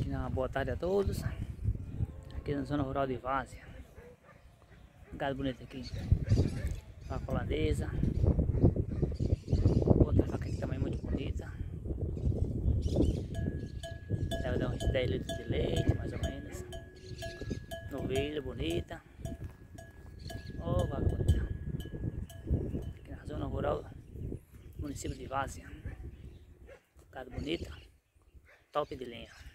Uma boa tarde a todos. Aqui na zona rural de Várzea. Gado bonito aqui. Vaca holandesa. Outra vaca aqui também muito bonita. Deve dar uns 10 litros de leite, mais ou menos. Novilha bonita. Ó, vaca bonita. Aqui na zona rural, município de Várzea. Gado bonito. Top de linha.